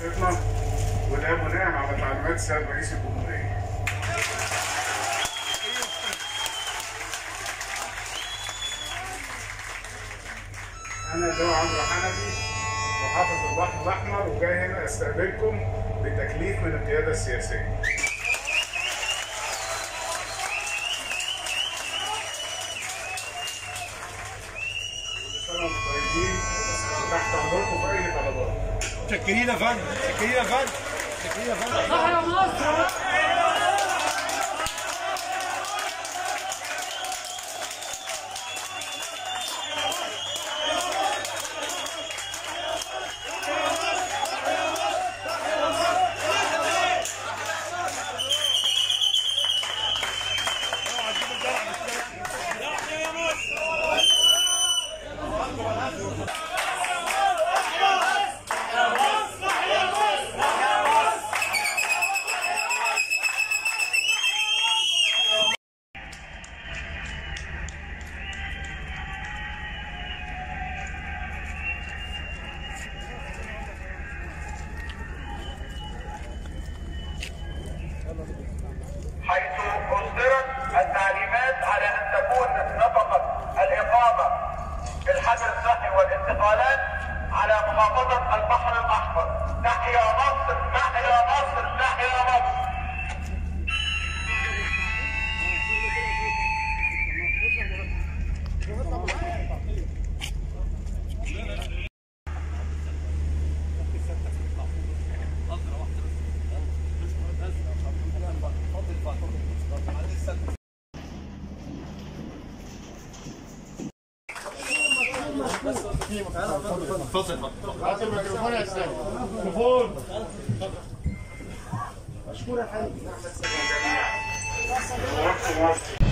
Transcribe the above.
محافظتنا وده بناء على تعليمات السيد رئيس الجمهورية. أنا اللواء عمرو حنفي محافظ البحر الأحمر وجاي هنا أستقبلكم بتكليف من القيادة السياسية. تحت امركم في اي طلبات. متشكرين يا فندم، متشكرين يا فندم، متشكرين يا فندم. صح يا مصر. حيث أصدرت التعليمات على أن تكون نفقة الإقامة في الحجر الصحي والانتقالات على محافظة البحر الأحمر. تحيا مصر، تحيا مصر، تحيا مصر. اتفضل. هات الميكروفون يا استاذ. الميكروفون. مشكور يا حبيبي.